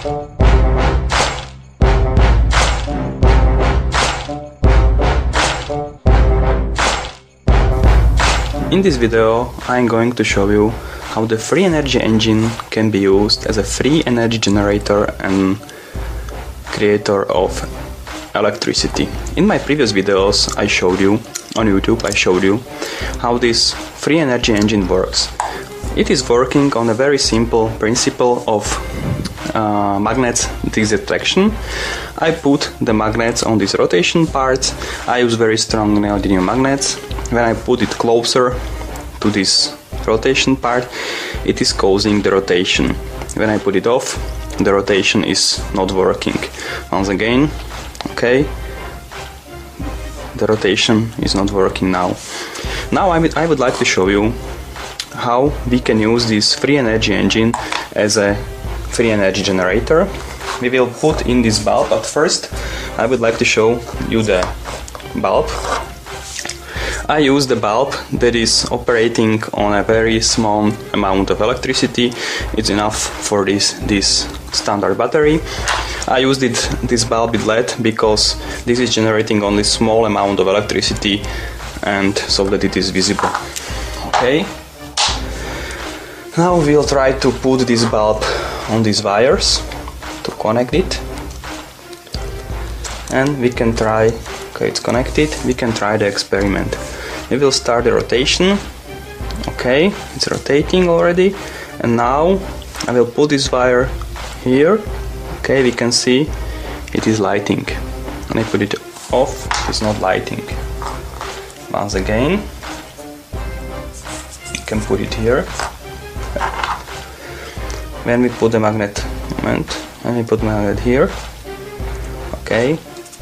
In this video I'm going to show you how the free energy engine can be used as a free energy generator and creator of electricity. In my previous videos I showed you, on YouTube I showed you how this free energy engine works. It is working on a very simple principle of magnets disattraction. I put the magnets on this rotation part. I use very strong neodymium magnets. When I put it closer to this rotation part, it is causing the rotation. When I put it off, the rotation is not working. Once again, okay, the rotation is not working now. Now I would like to show you how we can use this free energy engine as a free energy generator. We will put in this bulb, but first I would like to show you the bulb. I use the bulb that is operating on a very small amount of electricity. It's enough for this standard battery. I used this bulb with LED because this is generating only small amount of electricity and so that it is visible. Okay. Now we'll try to put this bulb on these wires to connect it, and we can try. Okay, it's connected. We can try the experiment. We will start the rotation. Okay, it's rotating already, and now I will put this wire here. Okay, we can see it is lighting. When I put it off, it's not lighting. Once again, you can put it here. When we put the magnet, when we put the magnet here, okay,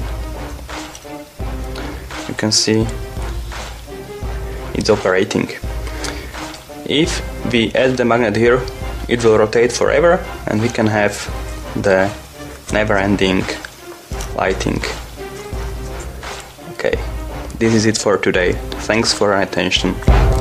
you can see it's operating. If we add the magnet here, it will rotate forever and we can have the never-ending lighting. Okay, this is it for today. Thanks for your attention.